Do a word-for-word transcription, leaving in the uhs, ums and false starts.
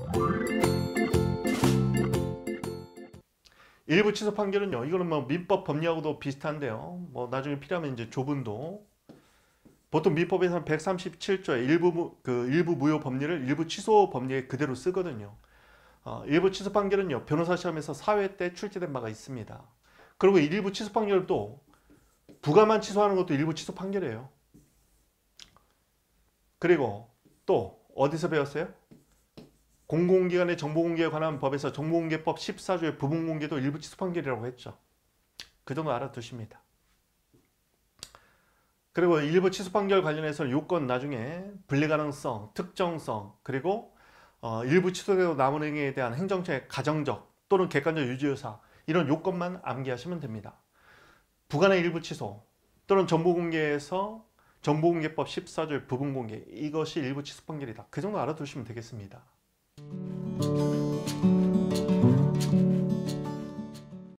일부 취소 판결은요, 이거는 뭐 민법 법리하고도 비슷한데요. 뭐 나중에 필요하면 이제 조문도, 보통 민법에서는 백삼십칠 조의 일부 그 일부 무효 법리를 일부 취소 법리에 그대로 쓰거든요. 어, 일부 취소 판결은요, 변호사 시험에서 사 회 때 출제된 바가 있습니다. 그리고 일부 취소 판결도 부가만 취소하는 것도 일부 취소 판결이에요. 그리고 또 어디서 배웠어요? 공공기관의 정보공개에 관한 법에서 정보공개법 십사 조의 부분공개도 일부 취소 판결이라고 했죠. 그 정도 알아두십니다. 그리고 일부 취소 판결 관련해서는 요건 나중에 분리가능성, 특정성, 그리고 어, 일부 취소되고 남은 행위에 대한 행정처의 가정적 또는 객관적 유지의사, 이런 요건만 암기하시면 됩니다. 부관의 일부 취소 또는 정보공개에서 정보공개법 십사 조의 부분공개, 이것이 일부 취소 판결이다. 그 정도 알아두시면 되겠습니다.